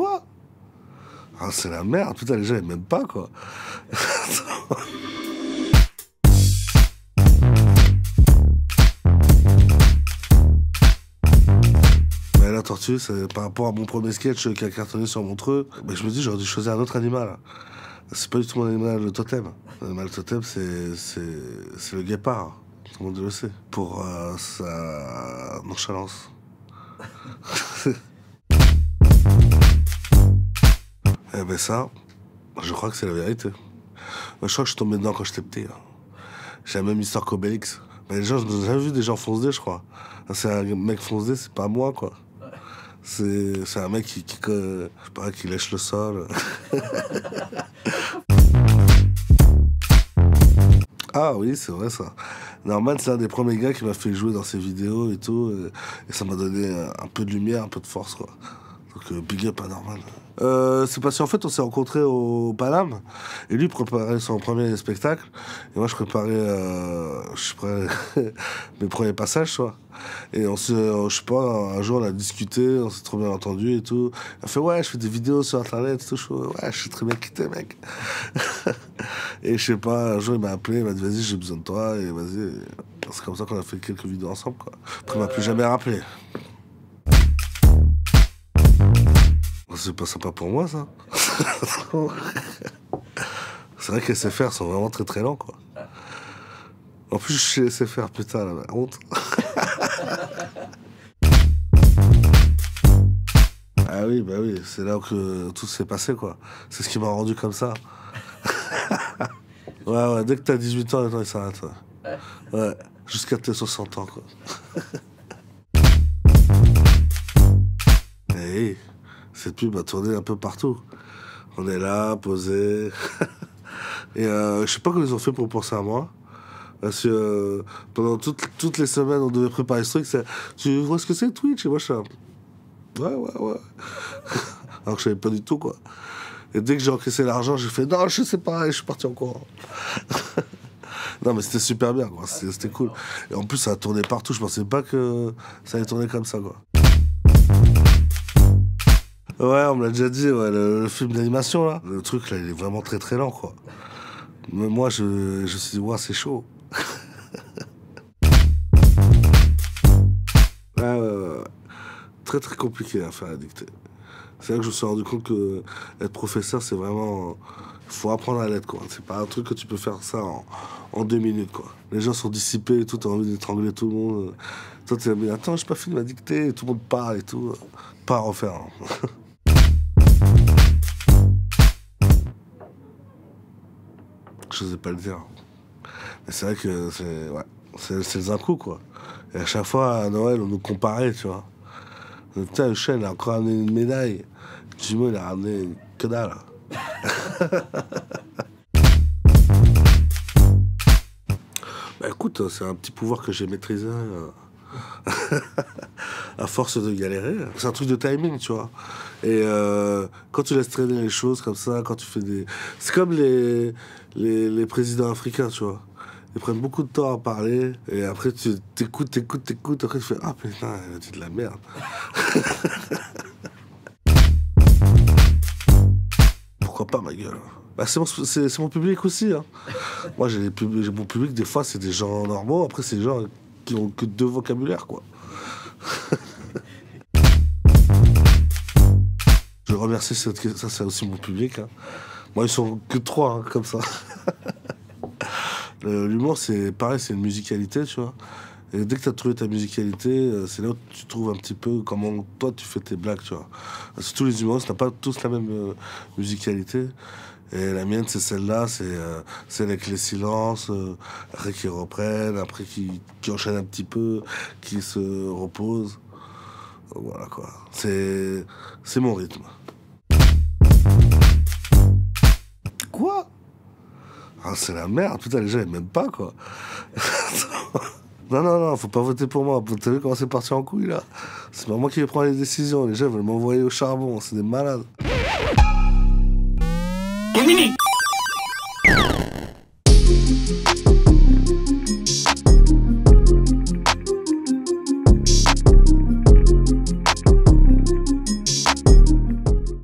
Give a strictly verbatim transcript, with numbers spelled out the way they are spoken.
Quoi? Ah, c'est la merde, putain, les gens ils m'aiment pas, quoi. Mais la tortue, c'est par rapport à mon premier sketch qui a cartonné sur Montreux, mais je me dis, j'aurais dû choisir un autre animal. C'est pas du tout mon animal le totem. L'animal totem, c'est c'est le guépard. Tout le monde le sait. Pour euh, sa nonchalance. Eh ben ça, je crois que c'est la vérité. Moi, je crois que je suis tombé dedans quand j'étais petit. Hein. J'ai la même histoire qu'Obélix. Mais les gens, j'ai jamais vu des gens foncés, je crois. C'est un mec foncé, c'est pas moi, quoi. C'est un mec qui, qui, je sais pas, qui lèche le sol. Ah oui, c'est vrai ça. Norman, c'est un des premiers gars qui m'a fait jouer dans ses vidéos et tout. Et, et ça m'a donné un peu de lumière, un peu de force, quoi. Donc euh, big up à Norman. Euh, c'est parce qu'en fait, on s'est rencontrés au Paname. Et lui préparait son premier spectacle. Et moi, je préparais, euh, je préparais mes premiers passages, tu vois. Et on se, je sais pas, un jour, on a discuté, on s'est trop bien entendu et tout. Il a fait, ouais, je fais des vidéos sur Internet et tout. Je fais, ouais, je suis très bien quitté, mec. Et je sais pas, un jour, il m'a appelé, il m'a dit, vas-y, j'ai besoin de toi. Et vas-y. C'est comme ça qu'on a fait quelques vidéos ensemble, quoi. Après, il m'a plus jamais rappelé. C'est pas sympa pour moi, ça. C'est vrai que les S F R sont vraiment très très lents, quoi. En plus, je suis chez S F R, putain, la honte. Ah oui, bah oui, c'est là que tout s'est passé, quoi. C'est ce qui m'a rendu comme ça. Ouais, ouais, dès que t'as dix-huit ans, les temps, ils s'arrêtent, ouais. Ouais, jusqu'à tes soixante ans, quoi. Hey. Cette pub a tourné un peu partout. On est là, posé. Et euh, je sais pas comment ils ont fait pour penser à moi. Parce que euh, pendant toutes, toutes les semaines, on devait préparer ce truc. Tu vois ce que c'est Twitch? Et moi, je suis là, ouais, ouais, ouais. Alors que je savais pas du tout, quoi. Et dès que j'ai encaissé l'argent, j'ai fait, non, je sais pas, et je suis parti en courant. Non, mais c'était super bien, quoi. C'était cool. Et en plus, ça a tourné partout. Je pensais pas que ça allait tourner comme ça, quoi. Ouais, on me l'a déjà dit, ouais, le, le film d'animation, là. Le truc, là, il est vraiment très, très lent, quoi. Mais moi, je, je me suis dit, ouais, c'est chaud. Ouais, ouais, ouais. Très, très compliqué à faire à dicter. C'est là que je me suis rendu compte que être professeur, c'est vraiment... Il faut apprendre à l'être, quoi. C'est pas un truc que tu peux faire ça en, en deux minutes, quoi. Les gens sont dissipés et tout, t'as envie d'étrangler tout le monde. Toi, t'es là, attends, j'ai pas fini ma dictée, et tout le monde parle et tout. Pas à refaire, hein. Je n'osais pas le dire. Mais c'est vrai que c'est ouais, c'est un coup, quoi. Et à chaque fois, à Noël, on nous comparait, tu vois. Putain, le chien, il a encore ramené une médaille. Jumeau, il a ramené que dalle. Bah écoute, c'est un petit pouvoir que j'ai maîtrisé. Euh... à force de galérer. C'est un truc de timing, tu vois. Et euh, quand tu laisses traîner les choses comme ça, quand tu fais des... C'est comme les, les, les présidents africains, tu vois. Ils prennent beaucoup de temps à parler, et après tu t'écoutes, t'écoutes, t'écoutes, après tu fais « Ah putain, elle a dit de la merde ». Pourquoi pas, ma gueule? Bah, c'est mon, mon public aussi, hein. Moi, j'ai mon public, des fois, c'est des gens normaux, après, c'est des gens qui ont que deux vocabulaires, quoi. Je remercie cette... ça, c'est aussi mon public, hein. Moi, ils sont que trois, hein, comme ça. L'humour, c'est pareil, c'est une musicalité, tu vois. Et dès que tu as trouvé ta musicalité, c'est là où tu trouves un petit peu comment toi tu fais tes blagues, tu vois. Parce que tous les humoristes n'ont pas tous la même euh, musicalité. Et la mienne, c'est celle-là, c'est euh, celle avec les silences, euh, après qui reprennent, après qui, qui enchaînent un petit peu, qui se reposent. Voilà, quoi. C'est c'est mon rythme. Quoi? Ah, c'est la merde, putain, les gens ils m'aiment pas, quoi. Non, non, non, faut pas voter pour moi. T'as vu comment c'est parti en couille, là? C'est pas moi qui vais prendre les décisions. Les gens veulent m'envoyer au charbon, c'est des malades.